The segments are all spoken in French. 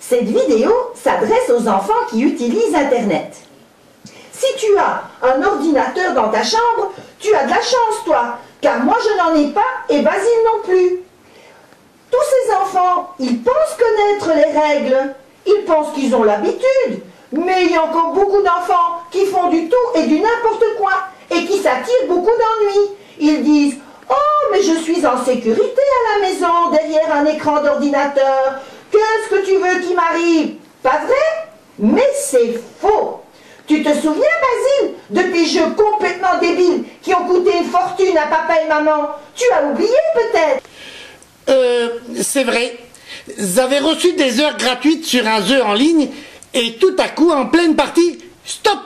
Cette vidéo s'adresse aux enfants qui utilisent Internet. Si tu as un ordinateur dans ta chambre, tu as de la chance, toi, car moi je n'en ai pas et Basile non plus. Tous ces enfants, ils pensent connaître les règles, ils pensent qu'ils ont l'habitude, mais il y a encore beaucoup d'enfants qui font du tout et du n'importe quoi et qui s'attirent beaucoup d'ennuis. Ils disent « Oh, mais je suis en sécurité à la maison derrière un écran d'ordinateur. Qu'est-ce que tu veux qui m'arrive ?» Pas vrai? Mais c'est faux. Tu te souviens, Basile, de tes jeux complètement débiles qui ont coûté une fortune à papa et maman? Tu as oublié peut-être? C'est vrai. J'avais reçu des heures gratuites sur un jeu en ligne et tout à coup, en pleine partie, stop!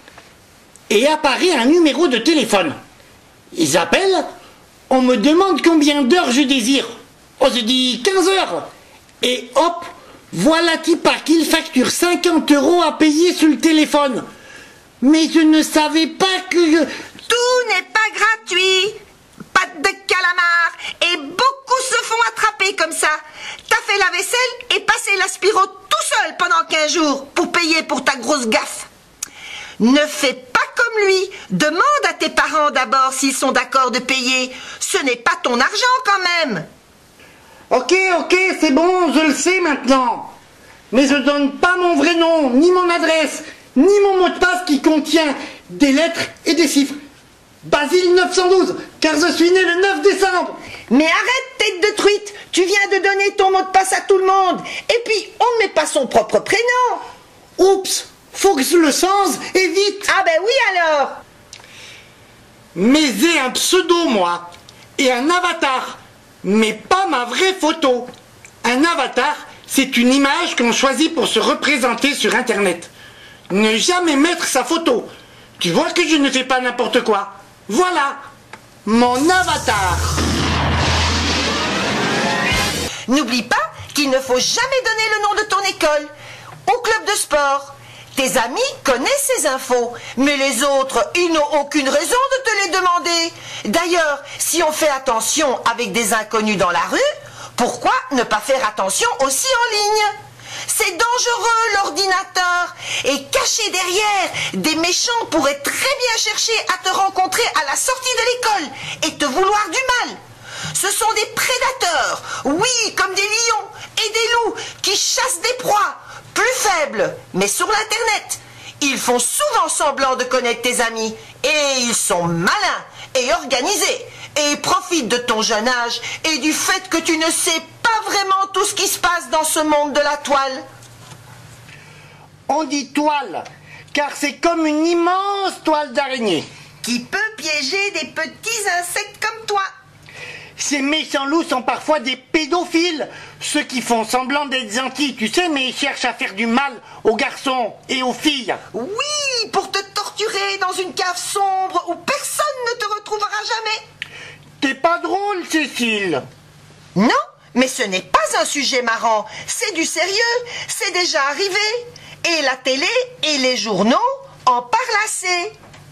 Et apparaît un numéro de téléphone. Ils appellent, on me demande combien d'heures je désire. Oh, je dis 15 heures. Et hop, voilà Tipa qu'il facture 50 € à payer sur le téléphone. Mais je ne savais pas que Tout n'est pas gratuit. Pâte de calamar. Et beaucoup se font attraper comme ça. T'as fait la vaisselle et passé l'aspiro tout seul pendant 15 jours pour payer pour ta grosse gaffe. Ne fais pas comme lui. Demande à tes parents d'abord s'ils sont d'accord de payer. Ce n'est pas ton argent quand même. Ok, c'est bon, je le sais maintenant. Mais je donne pas mon vrai nom, ni mon adresse, ni mon mot de passe qui contient des lettres et des chiffres. Basile 912, car je suis né le 9 décembre. Mais arrête, tête de truite. Tu viens de donner ton mot de passe à tout le monde. Et puis, on ne met pas son propre prénom. Oups, faut que je le change, et vite. Ah ben oui alors. Mais j'ai un pseudo, moi, et un avatar, mais pas ma vraie photo. Un avatar, c'est une image qu'on choisit pour se représenter sur Internet. Ne jamais mettre sa photo. Tu vois que je ne fais pas n'importe quoi. Voilà, mon avatar. N'oublie pas qu'il ne faut jamais donner le nom de ton école ou club de sport. Tes amis connaissent ces infos, mais les autres, ils n'ont aucune raison de te les demander. D'ailleurs, si on fait attention avec des inconnus dans la rue, pourquoi ne pas faire attention aussi en ligne? C'est dangereux l'ordinateur, et caché derrière, des méchants pourraient très bien chercher à te rencontrer à la sortie de l'école et te vouloir du mal. Ce sont des prédateurs, oui, comme des lions et des loups qui chassent des proies plus faibles, mais sur l'internet. Ils font souvent semblant de connaître tes amis et ils sont malins et organisés et profitent de ton jeune âge et du fait que tu ne sais pas vraiment tout ce qui se passe dans ce monde de la toile. On dit toile, car c'est comme une immense toile d'araignée. Qui peut piéger des petits insectes comme toi. Ces méchants loups sont parfois des pédophiles, ceux qui font semblant d'être gentils, tu sais, mais ils cherchent à faire du mal aux garçons et aux filles. Oui, pour te torturer dans une cave sombre où personne ne te retrouvera jamais. T'es pas drôle, Cécile. Non, mais ce n'est pas un sujet marrant, c'est du sérieux, c'est déjà arrivé. Et la télé et les journaux en parlent assez.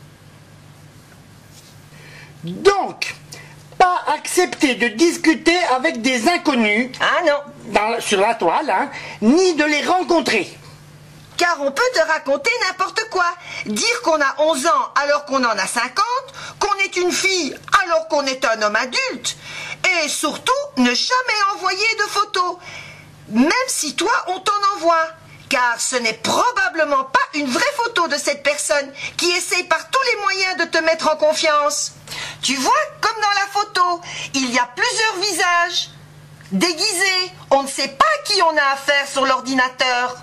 Donc, pas accepter de discuter avec des inconnus Ah non. sur la toile, hein, ni de les rencontrer. Car on peut te raconter n'importe quoi. Dire qu'on a 11 ans alors qu'on en a 50, qu'on est une fille alors qu'on est un homme adulte. Et surtout, ne jamais envoyer de photos, même si toi on t'en envoie. Car ce n'est probablement pas une vraie photo de cette personne qui essaye par tous les moyens de te mettre en confiance. Tu vois, comme dans la photo, il y a plusieurs visages. Déguisés, on ne sait pas à qui on a affaire sur l'ordinateur.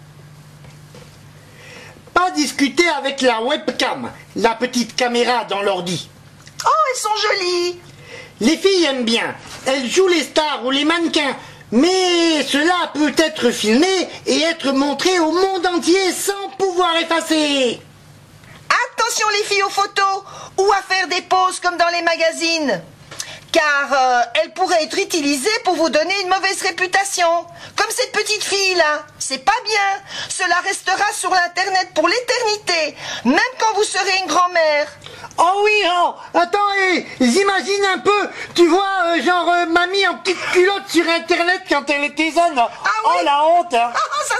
Pas discuter avec la webcam, la petite caméra dans l'ordi. Oh, elles sont jolies. Les filles aiment bien, elles jouent les stars ou les mannequins, mais cela peut être filmé et être montré au monde entier sans pouvoir effacer. Attention les filles aux photos ou à faire des poses comme dans les magazines. Car elles pourraient être utilisées pour vous donner une mauvaise réputation. Comme cette petite fille là. C'est pas bien. Cela restera sur l'internet pour l'éternité. Même quand vous serez une grand-mère. Oh oui, oh, attends, j'imagine un peu, tu vois, genre mamie en petite culotte sur internet quand elle était jeune. Ah oui. Oh la honte, hein. Ah, ça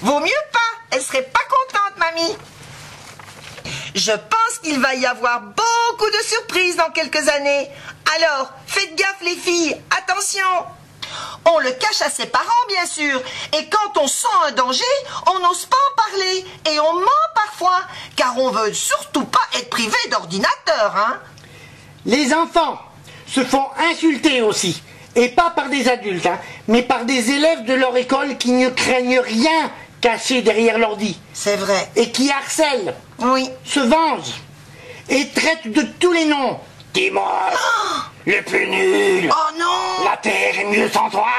Vaut mieux pas, elle serait pas contente, mamie. Je pense qu'il va y avoir beaucoup de surprises dans quelques années. Alors, faites gaffe les filles, attention. On le cache à ses parents, bien sûr. Et quand on sent un danger, on n'ose pas en parler. Et on ment parfois, car on veut surtout pas être privé d'ordinateur, hein. Les enfants se font insulter aussi. Et pas par des adultes, hein, mais par des élèves de leur école qui ne craignent rien caché derrière l'ordi. C'est vrai. Et qui harcèlent, Oui. se vengent et traitent de tous les noms. Dis-moi, le plus nul. Oh non! La terre est mieux sans toi.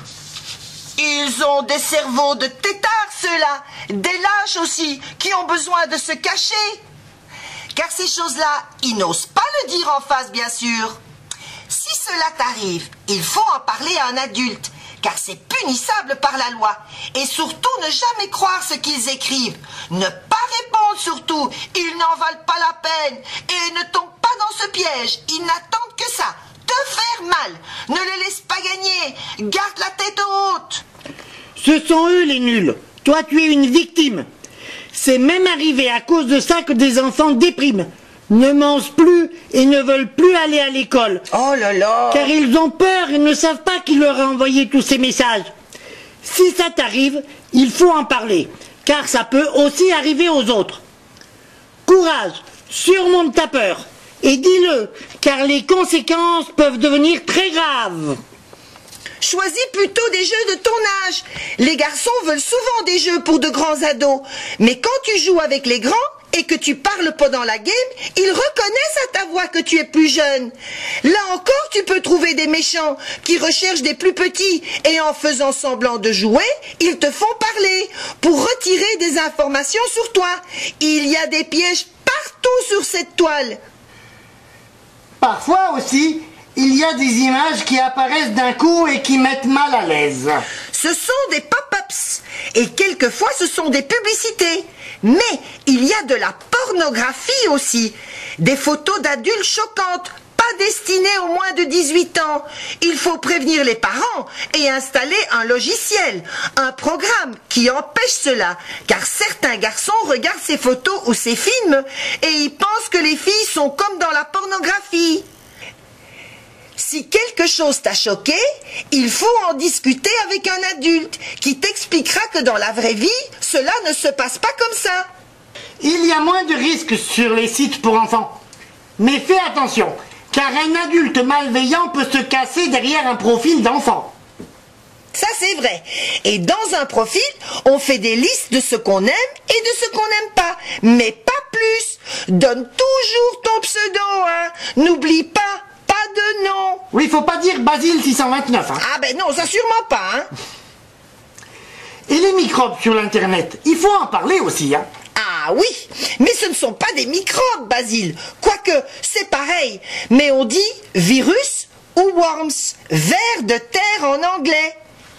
Ils ont des cerveaux de têtards, ceux-là. Des lâches aussi, qui ont besoin de se cacher. Car ces choses-là, ils n'osent pas le dire en face, bien sûr. Si cela t'arrive, il faut en parler à un adulte, car c'est punissable par la loi. Et surtout, ne jamais croire ce qu'ils écrivent. Ne pas répondre surtout, ils n'en valent pas la peine. Et ne tombe pas dans ce piège, ils n'attendent que ça, te faire mal. Ne les laisse pas gagner, garde la tête haute. Ce sont eux les nuls. Toi, tu es une victime. C'est même arrivé à cause de ça que des enfants dépriment, ne mangent plus et ne veulent plus aller à l'école. Oh là là! Car ils ont peur et ne savent pas qui leur a envoyé tous ces messages. Si ça t'arrive, il faut en parler, car ça peut aussi arriver aux autres. Courage, surmonte ta peur et dis-le, car les conséquences peuvent devenir très graves. Choisis plutôt des jeux de ton âge. Les garçons veulent souvent des jeux pour de grands ados. Mais quand tu joues avec les grands et que tu parles pendant la game, ils reconnaissent à ta voix que tu es plus jeune. Là encore, tu peux trouver des méchants qui recherchent des plus petits et en faisant semblant de jouer, ils te font parler pour retirer des informations sur toi. Il y a des pièges partout sur cette toile. Parfois aussi, il y a des images qui apparaissent d'un coup et qui mettent mal à l'aise. Ce sont des pop-ups et quelquefois ce sont des publicités. Mais il y a de la pornographie aussi. Des photos d'adultes choquantes, pas destinées aux moins de 18 ans. Il faut prévenir les parents et installer un logiciel, un programme qui empêche cela. Car certains garçons regardent ces photos ou ces films et ils pensent que les filles sont comme dans la pornographie. Si quelque chose t'a choqué, il faut en discuter avec un adulte qui t'expliquera que dans la vraie vie, cela ne se passe pas comme ça. Il y a moins de risques sur les sites pour enfants. Mais fais attention, car un adulte malveillant peut se cacher derrière un profil d'enfant. Ça c'est vrai. Et dans un profil, on fait des listes de ce qu'on aime et de ce qu'on n'aime pas. Mais pas plus. Donne toujours ton pseudo, hein. N'oublie pas. Pas de nom. Oui, il faut pas dire Basile 629. Hein. Ah ben non, ça sûrement pas. Hein. Et les microbes sur l'internet, il faut en parler aussi. Hein. Ah oui, mais ce ne sont pas des microbes, Basile. Quoique, c'est pareil. Mais on dit virus ou worms, vers de terre en anglais.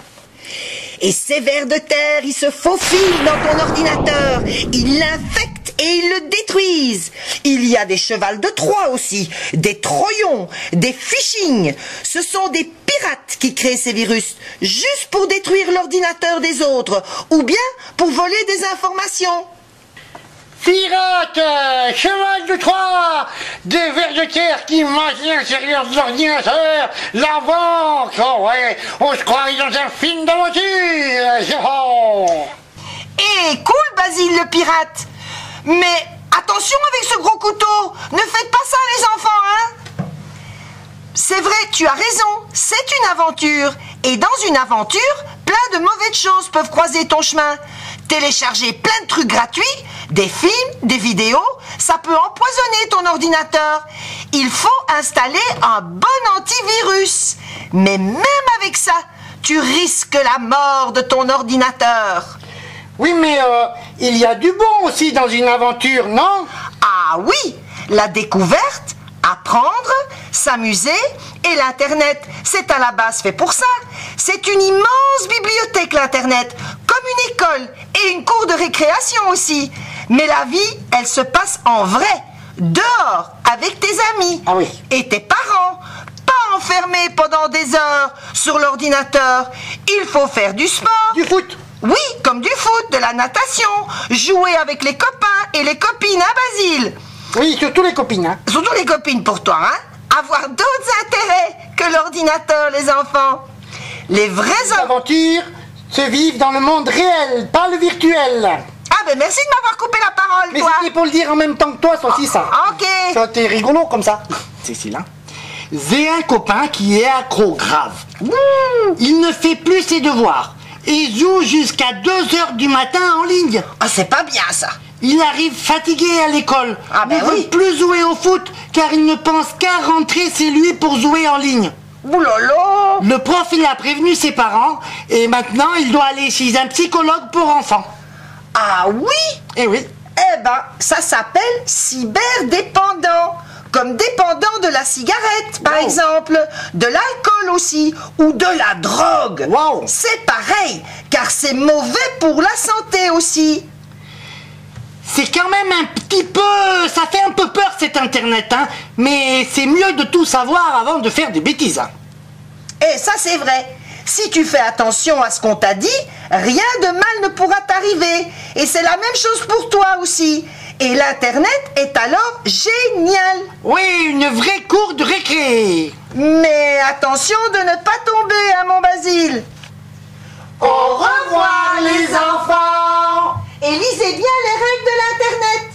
Et ces vers de terre, ils se faufilent dans ton ordinateur. Ils l'infectent et ils le détruisent. Il y a des chevals de Troie aussi, des troyons, des phishing. Ce sont des pirates qui créent ces virus, juste pour détruire l'ordinateur des autres, ou bien pour voler des informations. Pirates, cheval de Troie, des vers de terre qui maintiennent sur leurs ordinateurs, la banque, oh ouais, on se croirait dans un film d'aventure. Oh. Eh, cool Basile le pirate. Mais attention avec ce gros couteau, ne faites pas ça les enfants, hein. C'est vrai, tu as raison, c'est une aventure. Et dans une aventure, plein de mauvaises choses peuvent croiser ton chemin. Télécharger plein de trucs gratuits, des films, des vidéos, ça peut empoisonner ton ordinateur. Il faut installer un bon antivirus. Mais même avec ça, tu risques la mort de ton ordinateur. Oui, mais il y a du bon aussi dans une aventure, non? Ah oui, la découverte, apprendre, s'amuser et l'Internet, c'est à la base fait pour ça. C'est une immense bibliothèque l'Internet, comme une école et une cour de récréation aussi. Mais la vie, elle se passe en vrai, dehors, avec tes amis et tes parents. Pas enfermés pendant des heures sur l'ordinateur. Il faut faire du sport. Du foot. Oui, comme du foot, de la natation, jouer avec les copains et les copines, hein, Basile? Oui, surtout les copines, hein. Surtout les copines pour toi, hein? Avoir d'autres intérêts que l'ordinateur, les enfants. Les vrais Aventures se vivent dans le monde réel, pas le virtuel. Ah ben merci de m'avoir coupé la parole, Mais toi. c'était pour le dire en même temps que toi, aussi ça. Ok. Ça, t'es rigolo comme ça. Cécile, hein. J'ai un copain qui est accro grave. Il ne fait plus ses devoirs et joue jusqu'à 2h du matin en ligne. Ah, c'est pas bien, ça. Il arrive fatigué à l'école. Ah ben ne veut oui. plus jouer au foot car il ne pense qu'à rentrer chez lui pour jouer en ligne. Oulala. Le prof, il a prévenu ses parents et maintenant il doit aller chez un psychologue pour enfants. Ah oui? Eh oui. Eh ben, ça s'appelle cyberdépendant. Comme dépendant de la cigarette, par Wow. exemple, de l'alcool aussi, ou de la drogue. Wow. C'est pareil, car c'est mauvais pour la santé aussi. C'est quand même un petit peu... Ça fait un peu peur cet internet, hein. Mais c'est mieux de tout savoir avant de faire des bêtises, hein. Et ça c'est vrai. Si tu fais attention à ce qu'on t'a dit, rien de mal ne pourra t'arriver. Et c'est la même chose pour toi aussi. Et l'Internet est alors génial. Oui, une vraie cour de récré. Mais attention de ne pas tomber, hein, mon Basile. Au revoir les enfants. Et lisez bien les règles de l'Internet.